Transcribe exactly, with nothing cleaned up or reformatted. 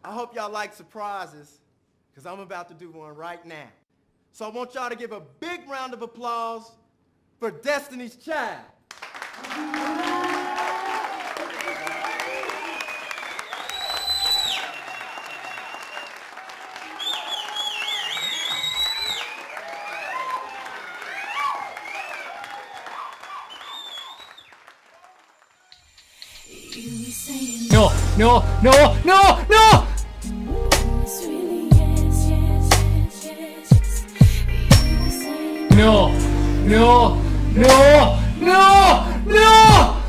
I hope y'all like surprises, because I'm about to do one right now. So I want y'all to give a big round of applause for Destiny's Child. No, no, no, no, no! No, no, no, no, no!